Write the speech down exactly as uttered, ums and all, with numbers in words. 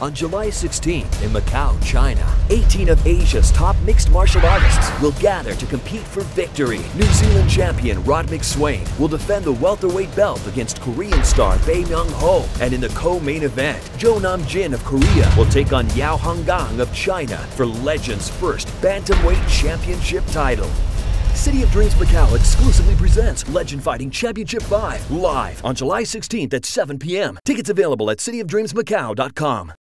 On July sixteenth in Macau, China, eighteen of Asia's top mixed martial artists will gather to compete for victory. New Zealand champion Rod McSwain will defend the welterweight belt against Korean star Bae Myung-ho. And in the co-main event, Jo Nam-jin of Korea will take on Yao Hangang of China for Legend's first bantamweight championship title. City of Dreams Macau exclusively presents Legend Fighting Championship five live on July sixteenth at seven p m Tickets available at city of dreams macau dot com.